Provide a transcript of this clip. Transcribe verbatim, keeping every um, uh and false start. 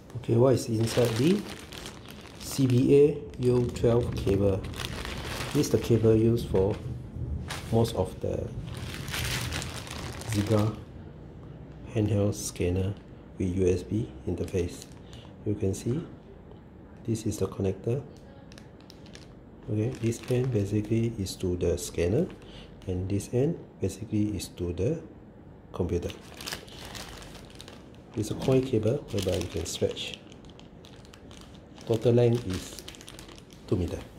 Okay, what is inside the C B A U twelve cable? This is the cable used for most of the ZAR handheld scanner with U S B interface. You can see this is the connector. Okay, this end basically is to the scanner, and this end basically is to the computer. It's a coil cable whereby you can stretch. Total length is two meters.